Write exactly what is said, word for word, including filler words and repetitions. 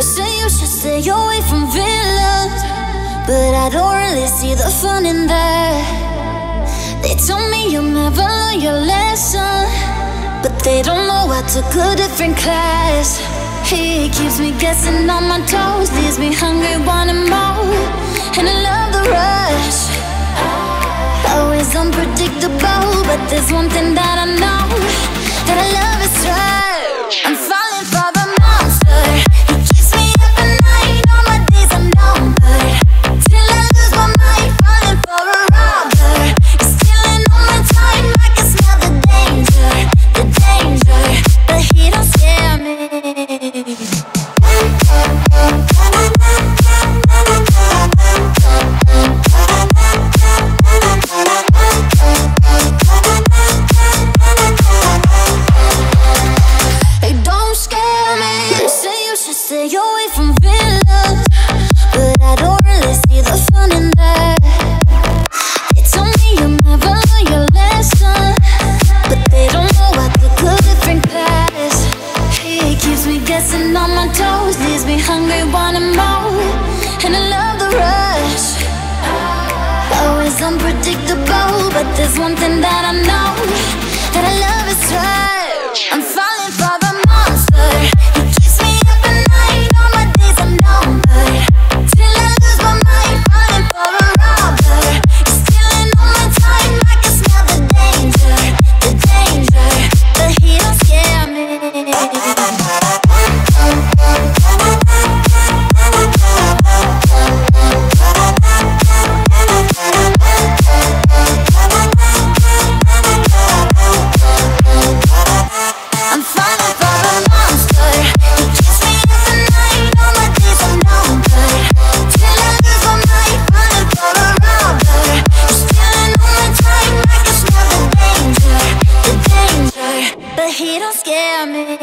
say you should stay away from villains, but I don't really see the fun in that. They told me you'll never learn your lesson, but they don't know I took a different class. He keeps me guessing on my toes, leaves me hungry, wanting more, and I love the rush. Always unpredictable, but there's one thing that I know, that I love is rush. I'm falling for the monster. He keeps me up at night, all my days are numbered, till I lose my mind, falling for a robber. He's stealing all my time, I can smell the danger, the danger, but he don't scare me. Stay away from villains, but I don't really see the fun in that. They told me you'll never learn your lesson, but they don't know I took a different class. He keeps me guessing on my toes, leaves me hungry, wanting more, and I love the rush. Always unpredictable, but there's one thing that I know, that I love is rush. I'm falling for the monster. He keeps me up at night, all my days are numbered, till I lose my mind, falling for a robber. He's stealing all my time, I can smell the danger, the danger, but he don't scare me. I'm falling for a monster. He keeps me up at night, all my days are numbered, till I lose my mind, falling for a robber. He's stealing all my time, I can smell the danger, the danger, but he don't scare me.